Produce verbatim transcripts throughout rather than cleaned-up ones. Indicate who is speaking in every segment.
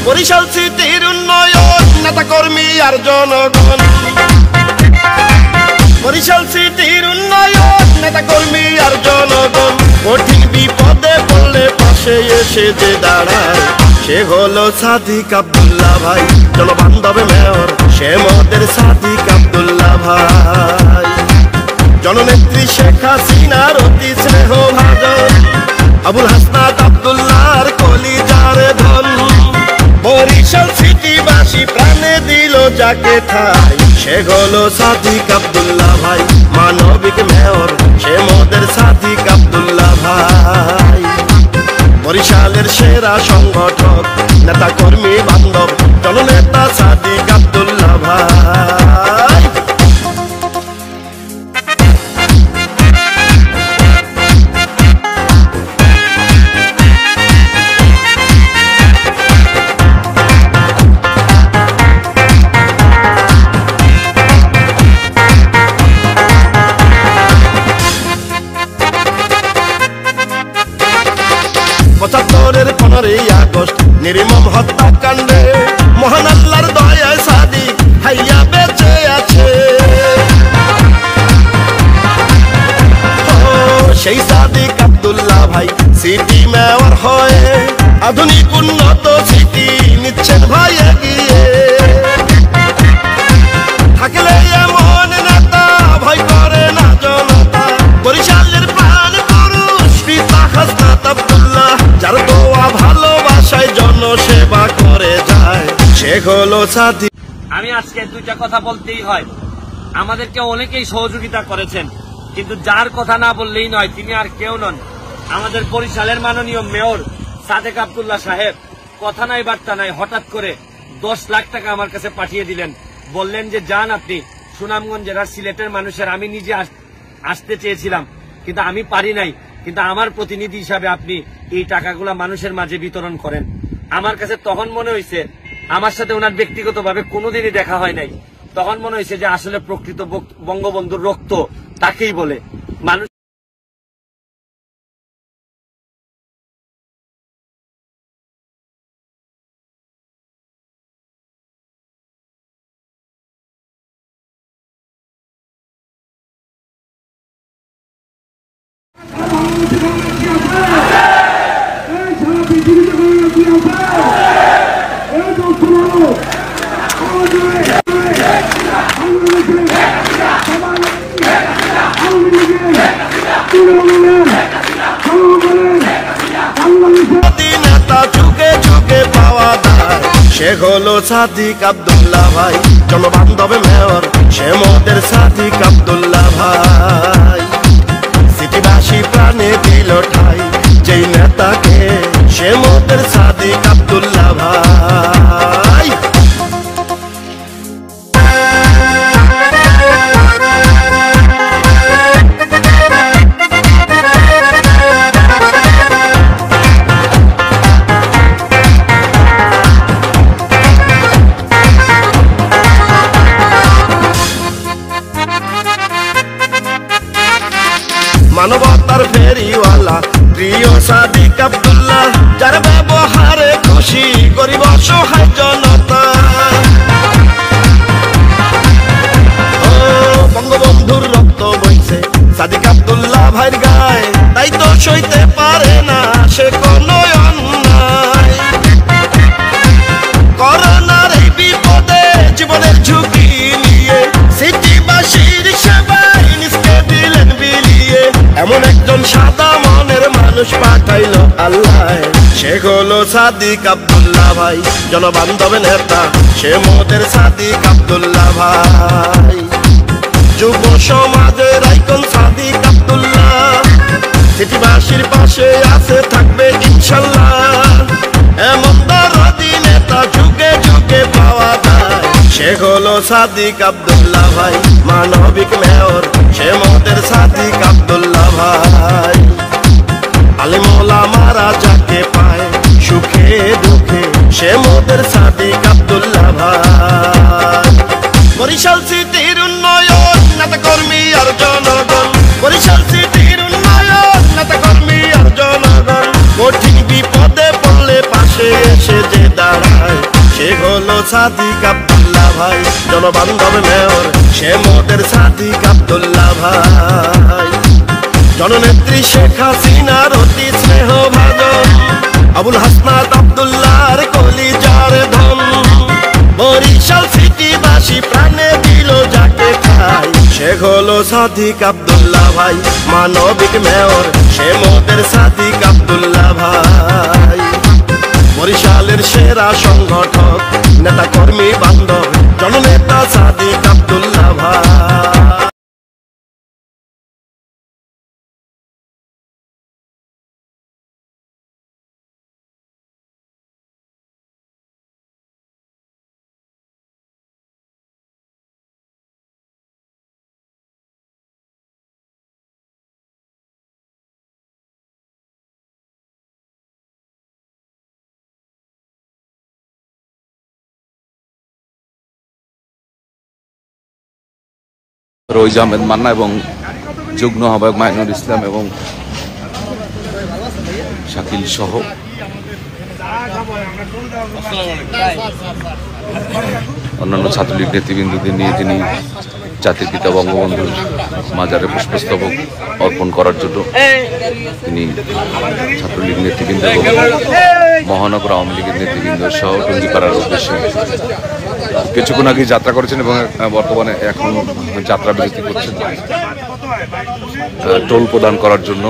Speaker 1: বরিশাল সিটির উন্নয়ন নেতা কর্মী আর জনগণ বরিশাল সিটির উন্নয়ন নেতা কর্মী আর জনগণ কঠিন বিপদে পড়লে পাশে এসে যে দাঁড়ায় সে হলো সাদিক আব্দুল্লাহ ভাই জনবান্ধব মেয়র সে মোদের সাদিক আব্দুল্লাহ ভাই জননেত্রী শেখ হাসিনার অতি স্নেহ ভাজন আবুল হাসনাত আব্দুল্লাহর কলিজার ধন বরিশাল সিটিবাসী প্রাণে দিল যাকে ঠাই সে হলো সাদিক আব্দুল্লাহ ভাই মানবিক মেয়র সে মোদের সাদিক আব্দুল্লাহ ভাই বরিশালের সেরা সংগঠক নেতা কর্মী বান্ধব জননেতা সাদিক আব্দুল্লাহ ভাই পঁচাত্তরের পনেরোই আগস্ট নির্মম হত্যাকাণ্ডে মহান আল্লাহর দয়ায় সাদিক ভাইয়া বেঁচে আছে সেই সাদিক আব্দুল্লাহ ভাই সিটি মেয়র হয়ে আধুনিক উন্নত সিটি নিচ্ছেন ভাই এগিয়ে থাকলে এমন নেতা ভয় করে না জনতা বরিশালের প্রাণ পুরুষ পিতা হাসনাত আব্দুল্লাহ যার দোয়া ভালোবাসায় জনসেবা করে যায় সে হলো সাদিক।
Speaker 2: আমি আজকে দুইটা কথা বলতেই হয়, আমাদেরকে অনেকেই সহযোগিতা করেছেন, কিন্তু যার কথা না বললেই নয় তিনি আর কেউ নন, আমাদের বরিশালের মাননীয় মেয়র সাদেক আব্দুল্লাহ সাহেব। কথা নাই বার্তা নাই, হঠাৎ করে দশ লাখ টাকা আমার কাছে পাঠিয়ে দিলেন, বললেন যে যান আপনি সুনামগঞ্জ জেলার সিলেটের মানুষের, আমি নিজে আসতে চেয়েছিলাম কিন্তু আমি পারি নাই, কিন্তু আমার প্রতিনিধি হিসাবে আপনি এই টাকাগুলা মানুষের মাঝে বিতরণ করেন। আমার কাছে তখন মনে হয়েছে, আমার সাথে ওনার ব্যক্তিগতভাবে কোনোদিনই দেখা হয় নাই, তখন মনে হয়েছে যে আসলে প্রকৃত বঙ্গবন্ধুর রক্ত তাকেই বলে। মানুষ
Speaker 1: যুগে যুগে পাওয়া যায় সে হলো সাদিক আব্দুল্লাহ ভাই জনবান্ধব মেয়র সে মোদের সাদিক আব্দুল্লাহ ভাই সিটিবাসী প্রাণে দিল ঠাই যেই নেতাকে সে মোদের সাদিক আব্দুল্লাহ ভাই। মানবতার ফেরিওয়ালা প্রিয় সাদিক আব্দুল্লাহ যার ব্যবহারে খুশি গরিব অসহায় জনতা ও বঙ্গবন্ধুর রক্ত বইছে সাদিক আব্দুল্লাহ ভাইয়ের গায়ে, তাই তো সইতে পারে না সে কোনো অন্যায়। করোনার এই বিপদে জীবনের ঝুঁকি নিয়ে সিটিবাসীর সেবায় নিজকে দিলেন বিলিয়ে, এমন একজন সাদা মনের মানুষ পাঠাইল আল্লাহ সে হলো সাদিক আব্দুল্লাহ ভাই জনবান্ধব নেতা সে মোদের সাদিক আব্দুল্লাহ ভাই। যুব সমাজের আইকন সাদিক আব্দুল্লাহ সিটিবাসীর পাশে আছে থাকবে ইনশাল্লাহ, এমন দরদি নেতা যুগে যুগে পাওয়া যায় সে হলো সাদিক আব্দুল্লাহ ভাই মানবিক মেয়র সে মোদের সাদিক আব্দুল্লাহ ভাই। আলেম ওলামারা যাকে পায় সুখে দুঃখে সে মোদের সাদিক আব্দুল্লাহ ভাই। বরিশাল সিটির উন্নয়ন নেতা কর্মী আর জনগণ বরিশাল সিটির উন্নয়ন নেতা কর্মী আর জনগণ কঠিন বিপদে পড়লে পাশে এসে যে দাঁড়ায় সে হলো সাদিক আব্দুল্লাহ ভাই, জনবান্ধব মেয়র সে মোদের সাদিক আব্দুল্লাহ ভাই। জননেত্রী শেখ হাসিনার অতি স্নেহ ভাজন, আবুল হাসনাত আব্দুল্লাহর কলিজার ধন। বরিশাল সিটিবাসী প্রাণে দিল যাকে ঠাই, সে হলো সাদিক আব্দুল্লাহ ভাই, মানবিক মেয়র সে মোদের সাদিক আব্দুল্লাহ ভাই। বরিশালের সেরা সংগঠক নেতা কর্মী বান্ধব জননেতা সাদিক আব্দুল্লাহ ভাই।
Speaker 3: রইজ আহমেদ মান্না এবং যুগ্ম আহ্বায়ক মাইনুল ইসলাম এবং শাকিল সহ অন্যান্য ছাত্রলীগ নেতৃবৃন্দদের নিয়ে তিনি জাতির পিতা বঙ্গবন্ধুর মাজারে পুষ্পস্তবক অর্পণ করার জন্য তিনি ছাত্রলীগ নেতৃবৃন্দ এবং মহানগর আওয়ামী লীগের নেতৃবৃন্দ সহ টঙ্গিপাড়ার উদ্দেশ্যে কিছুক্ষণ আগে যাত্রা করেছেন এবং বর্তমানে এখন যাত্রা বিরতি করছেন টোল প্রদান করার জন্য।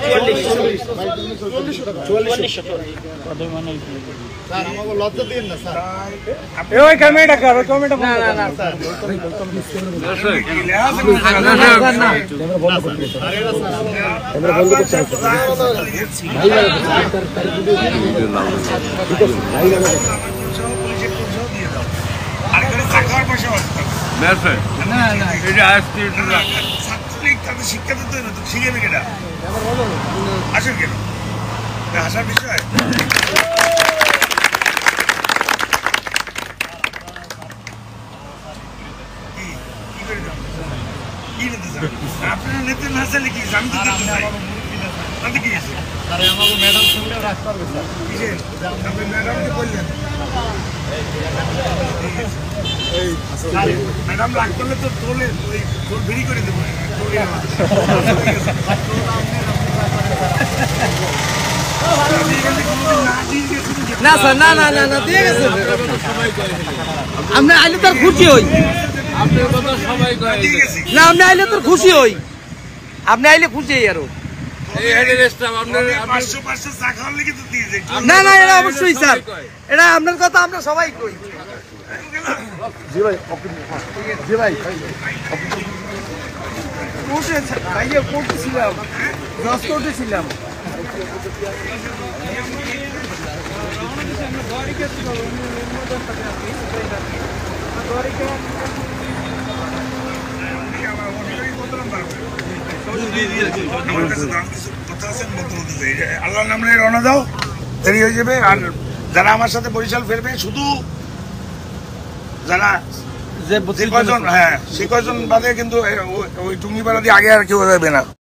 Speaker 4: শিক্ষা দিতে হবে, শিখেবে কেনা আসেন কেন আসার বিষয়। আপনারা নেতা না চাইলে কি আমি তো দেখতে চাই তাতে কি আছে ম্যাডাম শুনলেও রাখতে পারবে আপনি ম্যাডামকে বললেন ম্যাডাম রাগ করলে তো টোলে টোল বেরি করে দেবো
Speaker 5: না স্যার না না না না দিয়ে গেছে আমরা আইলে তার খুশি হই না আপনি আইলে তোর খুশি হই আপনি আইলে খুশি হই আরো না না এটা অবশ্যই স্যার এটা আপনার কথা আমরা সবাই কই। জি ভাই জি ভাই কোর্টে ভাইয়া কোর্টে ছিলাম দশ কোর্টে ছিলাম
Speaker 4: আল্লাহ নামে রওনা দাও, দেরি হয়ে যাবে। আর যারা আমার সাথে বরিশাল ফেরবে শুধু যারা যে কয়জন, হ্যাঁ সে কয়জন বাদে কিন্তু ওই টুঙ্গিপাড়া দিয়ে আগে আর কেউ যাবে না।